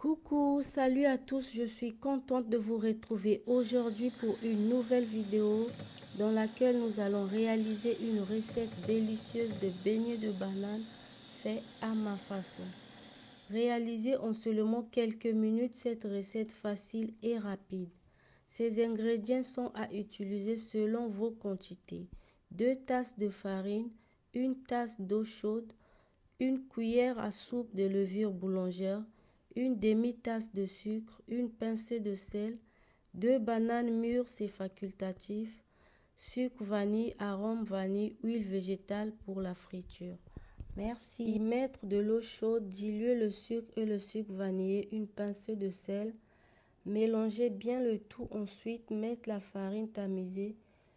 Coucou, salut à tous, je suis contente de vous retrouver aujourd'hui pour une nouvelle vidéo dans laquelle nous allons réaliser une recette délicieuse de beignets de banane fait à ma façon. Réalisez en seulement quelques minutes cette recette facile et rapide. Ces ingrédients sont à utiliser selon vos quantités. 2 tasses de farine, 1 tasse d'eau chaude, 1 cuillère à soupe de levure boulangère, 1 demi-tasse de sucre, 1 pincée de sel, 2 bananes mûres, c'est facultatif, sucre vanille, arôme vanille, huile végétale pour la friture. Merci. Y mettre de l'eau chaude, diluer le sucre et le sucre vanillé, 1 pincée de sel. Mélangez bien le tout, ensuite mettre la farine tamisée.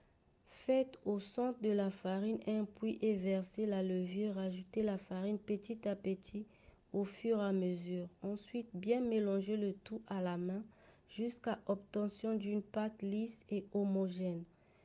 Faites au centre de la farine un puits et versez la levure. Ajoutez la farine petit à petit au fur et à mesure. Ensuite, bien mélanger le tout à la main jusqu'à obtention d'une pâte lisse et homogène.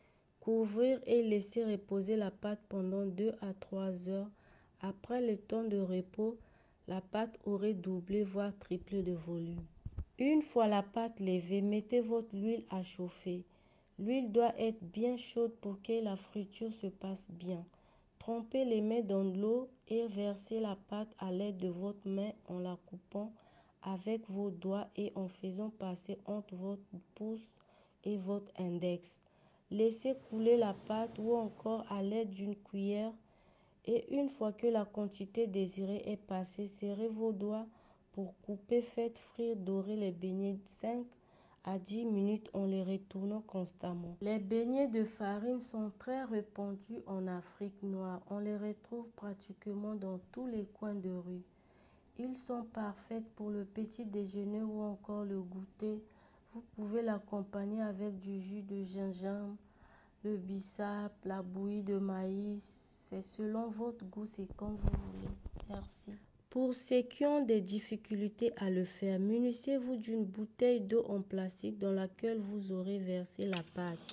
Couvrir et laisser reposer la pâte pendant 2 à 3 heures. Après le temps de repos, la pâte aurait doublé voire triplé de volume. Une fois la pâte levée, mettez votre huile à chauffer. L'huile doit être bien chaude pour que la friture se passe bien. Trempez les mains dans de l'eau et versez la pâte à l'aide de votre main en la coupant avec vos doigts et en faisant passer entre votre pouce et votre index. Laissez couler la pâte ou encore à l'aide d'une cuillère et une fois que la quantité désirée est passée, serrez vos doigts pour couper. Faites frire dorer les beignets 5 à 10 minutes en les retournant constamment. Les beignets de farine sont très répandus en Afrique noire. On les retrouve pratiquement dans tous les coins de rue. Ils sont parfaits pour le petit déjeuner ou encore le goûter. Vous pouvez l'accompagner avec du jus de gingembre, le bissap, la bouillie de maïs. C'est selon votre goût, c'est comme vous voulez. Merci. Pour ceux qui ont des difficultés à le faire, munissez-vous d'une bouteille d'eau en plastique dans laquelle vous aurez versé la pâte.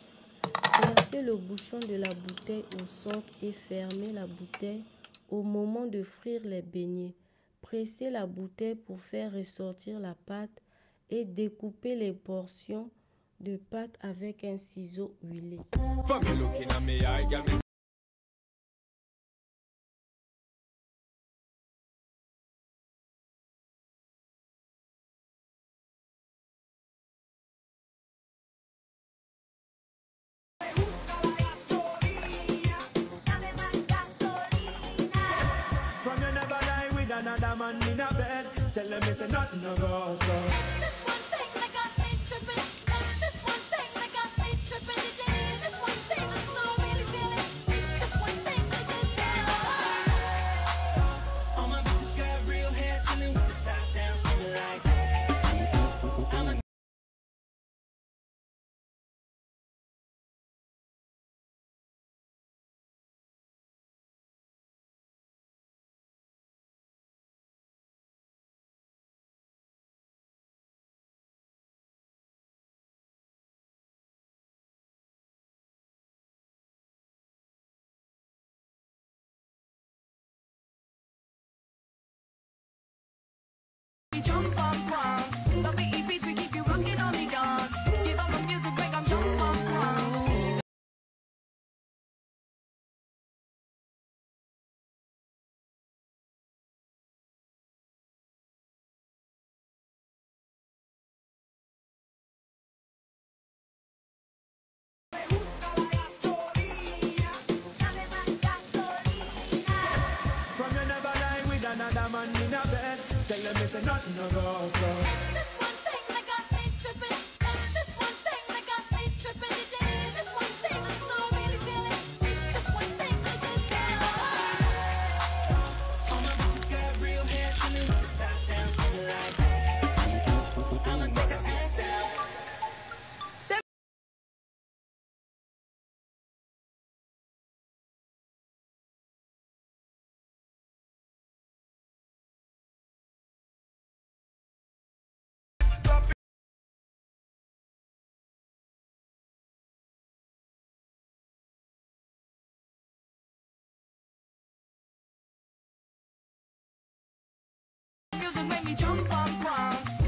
Versez le bouchon de la bouteille au centre et fermez la bouteille au moment de frire les beignets. Pressez la bouteille pour faire ressortir la pâte et découpez les portions de pâte avec un ciseau huilé. Another man in a bed, tell them it's nothing no go so. This one thing that got me tripping. This one thing that got me tripping. It did. This one thing I so really feel it. This one thing that did. All my bitches got real hair, chilling with the top down, screaming like. I'm a We jump on bronze. The BEPs, we keep you rocking on the dance. Give up the music break, I'm jump on bronze. From you never lie with another man in a bed, tell them it's nothing no go so. This one thing that got me tripping. This one thing that got me tripping. It did. This one thing I so really feel it. This one thing that did. All my bitches got real hair, chilling with the top down, screaming like. I'ma take her ass down. Music make me jump on bronze.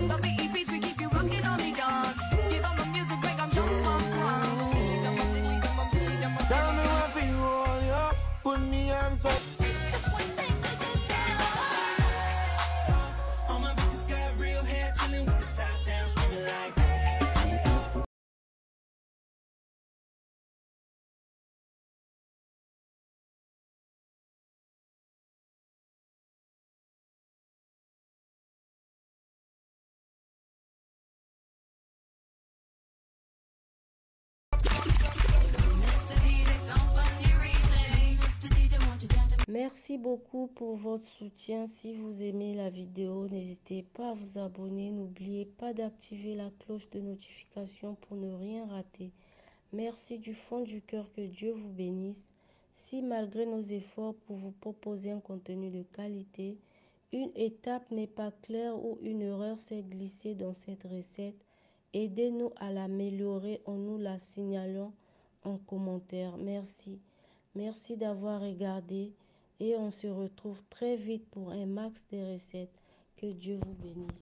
Merci beaucoup pour votre soutien. Si vous aimez la vidéo, n'hésitez pas à vous abonner. N'oubliez pas d'activer la cloche de notification pour ne rien rater. Merci du fond du cœur, que Dieu vous bénisse. Si malgré nos efforts pour vous proposer un contenu de qualité, une étape n'est pas claire ou une erreur s'est glissée dans cette recette, aidez-nous à l'améliorer en nous la signalant en commentaire. Merci. Merci d'avoir regardé et on se retrouve très vite pour un max de recettes. Que Dieu vous bénisse.